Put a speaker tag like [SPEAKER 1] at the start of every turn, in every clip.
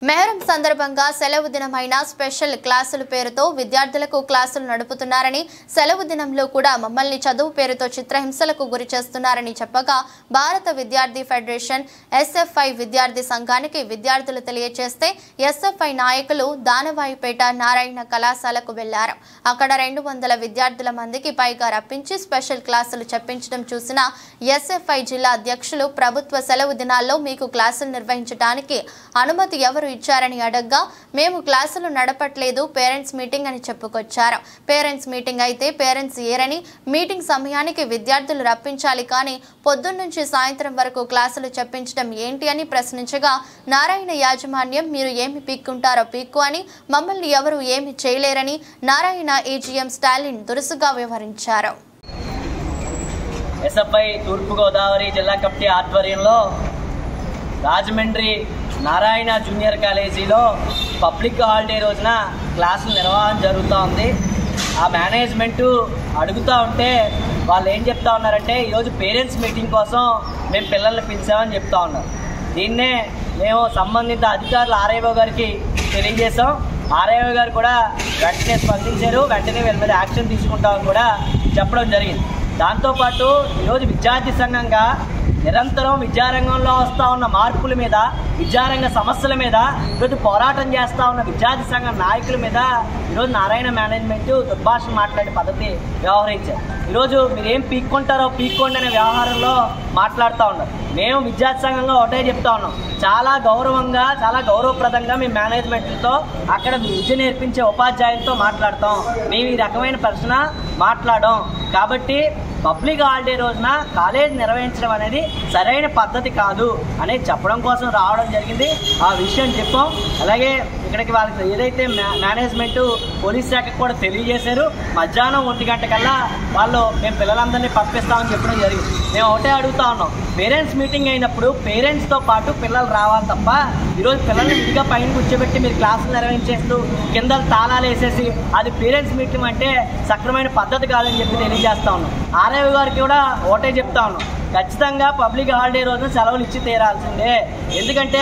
[SPEAKER 1] మెహరం సందర్భంగా సెలవు దినమైన స్పెషల్ క్లాసుల పేరుతో విద్యార్థులకు క్లాసులు నడుపుతున్నారని, సెలవు దినంలో కూడా మమ్మల్ని చదువు పేరుతో చిత్రహింసలకు గురి చేస్తున్నారని చెప్పగా భారత విద్యార్థి ఫెడరేషన్ ఎస్ఎఫ్ఐ విద్యార్థి సంఘానికి విద్యార్థులు తెలియజేస్తే ఎస్ఎఫ్ఐ నాయకులు దానవాయిపేట నారాయణ కళాశాలకు వెళ్లారు. అక్కడ 200 విద్యార్థుల మందికి పైగా రప్పించి స్పెషల్ క్లాసులు చెప్పించడం చూసిన ఎస్ఎఫ్ఐ జిల్లా అధ్యక్షులు ప్రభుత్వ సెలవు దినాల్లో మీకు క్లాసులు నిర్వహించడానికి అనుమతి ఎవరు ఇచ్చారని అడగ్గా మేము క్లాసులు నడపట్లేదు, పేరెంట్స్ మీటింగ్ అని చెప్పుకొచ్చారు. పేరెంట్స్ మీటింగ్ అయితే పేరెంట్స్ ఏరని, మీటింగ్ సమయానికి విద్యార్థులు రప్పించాలి కానీ పొద్దున్నుంచి సాయంత్రం వరకు క్లాసులు చెప్పించడం ఏంటి అని ప్రశ్నించగా నారాయణ యాజమాన్యం మీరు ఏమి పీక్కుంటారో పీక్కు అని, మమ్మల్ని ఎవరు ఏమి చేయలేరని నారాయణ ఏజీఎం స్టాలిన్ దురుసుగా వ్యవహరించారు.
[SPEAKER 2] ఎస్ఎఫ్ఐ తూర్పుగోదావరి జిల్లా కమిటీ ఆధ్వర్యంలో రాజమండ్రి నారాయణ జూనియర్ కాలేజీలో పబ్లిక్ హాలిడే రోజున క్లాసులు నిర్వహణ జరుగుతూ ఉంది. ఆ మేనేజ్మెంటు అడుగుతూ ఉంటే వాళ్ళు ఏం చెప్తా ఉన్నారంటే ఈరోజు పేరెంట్స్ మీటింగ్ కోసం మేము పిల్లల్ని పిలిచామని చెప్తా ఉన్నారు. దీన్నే మేము సంబంధిత అధికారులు ఆర్ఐఓ గారికి తెలియజేశాం. ఆర్ఐఓ గారు కూడా వెంటనే స్పందించారు. వెంటనే వీళ్ళ మీద యాక్షన్ తీసుకుంటామని కూడా చెప్పడం జరిగింది. దాంతోపాటు ఈరోజు విద్యార్థి సంఘంగా నిరంతరం విద్యారంగంలో వస్తూ ఉన్న మార్పుల మీద, విద్యారంగ సమస్యల మీద ఈరోజు పోరాటం చేస్తూ ఉన్న విద్యార్థి సంఘ నాయకుల మీద ఈరోజు నారాయణ మేనేజ్మెంట్ దుర్భాష మాట్లాడే పద్ధతి వ్యవహరించారు. ఈరోజు మీరు ఏం పీక్కుంటారో పీక్కోండి అనే వ్యవహారంలో మాట్లాడుతూ ఉన్నారు. మేము విద్యార్థి సంఘంగా ఒకటే చెప్తా ఉన్నాం, చాలా గౌరవంగా, చాలా గౌరవప్రదంగా మేము మేనేజ్మెంట్లతో, అక్కడ విద్య నేర్పించే ఉపాధ్యాయులతో మాట్లాడతాం. మేము ఈ రకమైన ప్రశ్న మాట్లాడడం కాబట్టి పబ్లిక్ హాలిడే రోజున కాలేజ్ నిర్వహించడం అనేది సరైన పద్ధతి కాదు అనేది చెప్పడం కోసం రావడం జరిగింది. ఆ విషయం చెప్పాం. అలాగే ఇక్కడికి వాళ్ళకి ఏదైతే మేనేజ్మెంట్ పోలీస్ శాఖకు కూడా తెలియజేశారు. మధ్యాహ్నం 1 గంట కల్లా వాళ్ళు మేము పిల్లలందరినీ పంపిస్తామని చెప్పడం జరిగింది. మేము ఒకటే అడుగుతా ఉన్నాం, పేరెంట్స్ మీటింగ్ అయినప్పుడు పేరెంట్స్తో పాటు పిల్లలు రావాలి తప్ప ఈరోజు పిల్లల్ని విడిగా పైన కూర్చోబెట్టి మీరు క్లాసులు నిర్వహించేస్తూ కింద తాళాలు వేసేసి అది పేరెంట్స్ మీటింగ్ అంటే సక్రమైన పద్ధతి కాదని చెప్పి తెలియజేస్తా ఉన్నాం. ఆర్ఐఓ గారికి కూడా ఒకటే చెప్తా ఉన్నాం, ఖచ్చితంగా పబ్లిక్ హాలిడే రోజున సెలవులు ఇచ్చి తీరాల్సిందే. ఎందుకంటే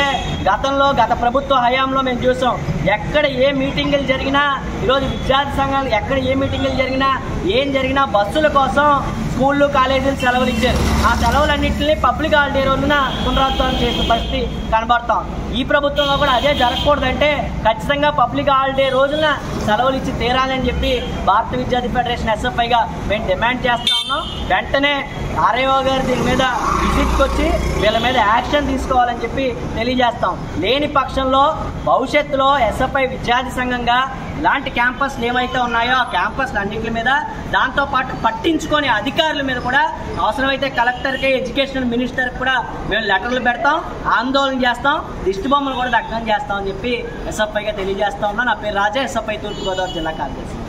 [SPEAKER 2] గత ప్రభుత్వ హయాంలో మేము చూసాం, ఎక్కడ ఏ మీటింగులు జరిగినా ఈరోజు విద్యార్థి సంఘాలు ఎక్కడ ఏ మీటింగులు జరిగినా ఏం జరిగినా బస్సుల కోసం స్కూళ్ళు కాలేజీలు సెలవులు ఇచ్చారు. ఆ సెలవులన్నింటినీ పబ్లిక్ హాలిడే రోజున పునరుద్ధరణ చేసిన పరిస్థితి కనబడతాం. ఈ ప్రభుత్వంలో కూడా అదే జరగకూడదంటే ఖచ్చితంగా పబ్లిక్ హాలిడే రోజున సెలవులు ఇచ్చి తీరాలని చెప్పి భారత విద్యార్థి ఫెడరేషన్ ఎస్ఎఫ్ఐగా మేము డిమాండ్ చేస్తా ఉన్నాం. వెంటనే ఆర్ఐఓ గారు దీని మీద విజిట్కి వచ్చి వీళ్ళ మీద యాక్షన్ తీసుకోవాలని చెప్పి తెలియజేస్తాం. లేని పక్షంలో భవిష్యత్తులో ఎస్ఎఫ్ఐ విద్యార్థి సంఘంగా ఇలాంటి క్యాంపస్లు ఏవైతే ఉన్నాయో ఆ క్యాంపస్లు అన్నింటి మీద, దాంతోపాటు పట్టించుకొని అధికారుల మీద కూడా అవసరమైతే కలెక్టర్కి, ఎడ్యుకేషనల్ మినిస్టర్కి కూడా మేము లెటర్లు పెడతాం, ఆందోళన చేస్తాం, దిష్టి బొమ్మలు కూడా దగ్ధం చేస్తామని చెప్పి ఎస్ఎఫ్ఐగా తెలియజేస్తా ఉన్నాం. నా పేరు రాజా, ఎస్ఎఫ్ఐ తూర్పుగోదావరి జిల్లా కార్యదర్శి.